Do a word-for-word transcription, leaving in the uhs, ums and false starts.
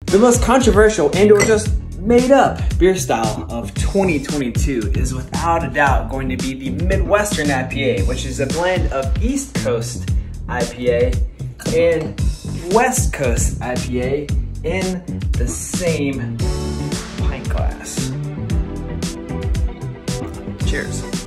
The most controversial and or just made up beer style of twenty twenty-two is without a doubt going to be the Midwestern I P A, which is a blend of East Coast I P A and West Coast I P A in the same pint glass. Cheers.